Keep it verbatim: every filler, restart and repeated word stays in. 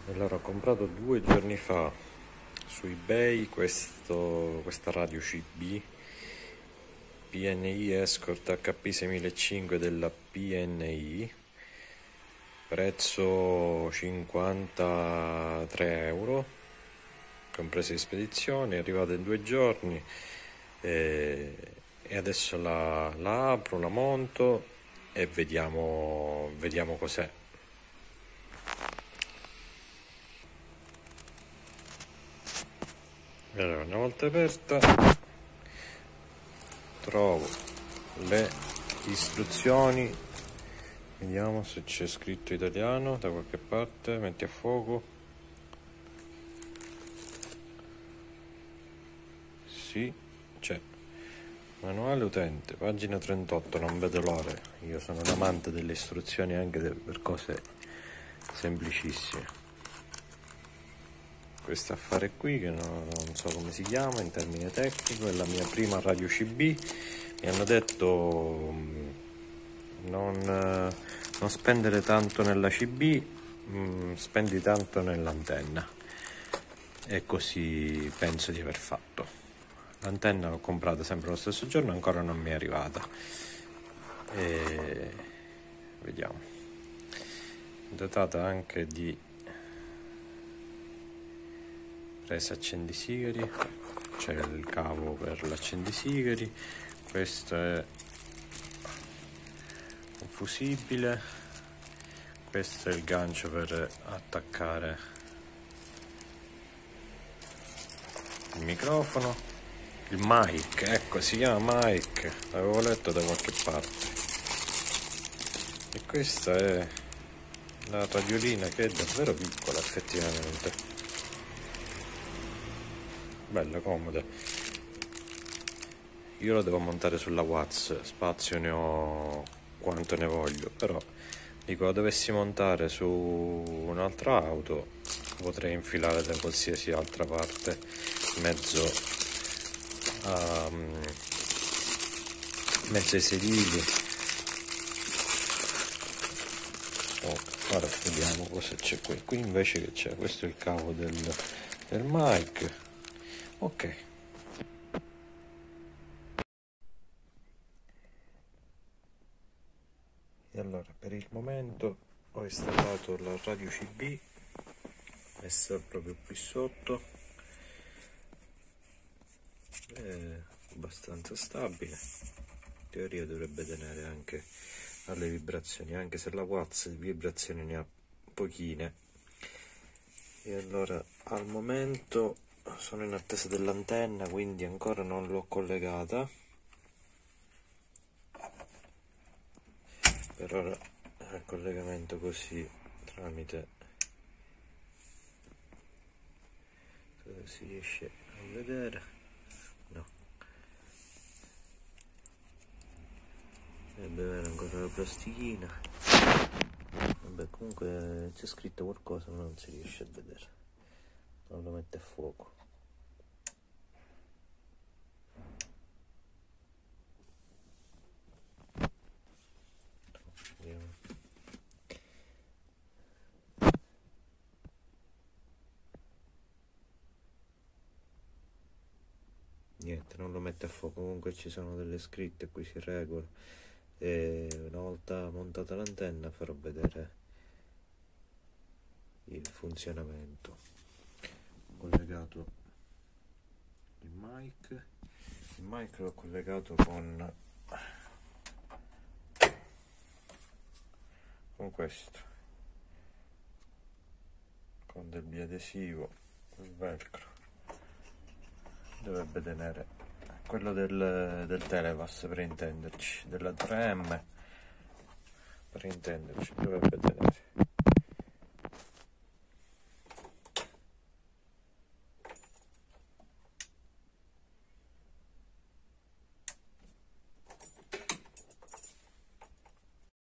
Allora, ho comprato due giorni fa su eBay questo, questa radio C B P N I Escort H P seimilacinquecento della P N I, prezzo cinquantatré euro, compresa di spedizione, è arrivata in due giorni e, e adesso la, la apro, la monto e vediamo, vediamo cos'è. Allora, una volta aperta trovo le istruzioni, vediamo se c'è scritto italiano da qualche parte. Metti a fuoco, sì, c'è. Manuale utente, pagina trentotto, non vedo l'ora. Io sono un amante delle istruzioni anche per cose semplicissime. Questo affare qui, che non, non so come si chiama in termine tecnico, è la mia prima radio C B. Mi hanno detto non, non spendere tanto nella C B, mh, spendi tanto nell'antenna, e così penso di aver fatto. L'antenna l'ho comprata sempre lo stesso giorno, ancora non mi è arrivata, e vediamo, dotata anche di presa accendisigari, c'è il cavo per l'accendisigari, questo è un fusibile, questo è il gancio per attaccare il microfono, il mic, ecco, si chiama mic, l'avevo letto da qualche parte. E questa è la radiolina, che è davvero piccola effettivamente, bella, comoda. Io la devo montare sulla Watts, spazio ne ho quanto ne voglio, però dico, la dovessi montare su un'altra auto, potrei infilare da qualsiasi altra parte, mezzo a mezzo ai sedili. Oh, ora vediamo cosa c'è qui. Qui invece che c'è, questo è il cavo del, del mic. Ok. E allora, per il momento ho installato la radio C B, messa proprio qui sotto, è abbastanza stabile, in teoria dovrebbe tenere anche alle vibrazioni, anche se la Watts vibrazioni ne ha pochine. E allora, al momento sono in attesa dell'antenna, quindi ancora non l'ho collegata. Per ora il collegamento così, tramite, se si riesce a vedere, no, deve avere ancora la plastichina. Vabbè, comunque c'è scritto qualcosa ma non si riesce a vedere, non lo mette a fuoco. Niente, non lo mette a fuoco. Comunque ci sono delle scritte, qui si regola, e una volta montata l'antenna farò vedere il funzionamento. Ho collegato il mic, il mic l'ho collegato con con questo, con del biadesivo, il velcro, dovrebbe tenere, quello del, del Televas per intenderci, della tre M per intenderci, dovrebbe tenere.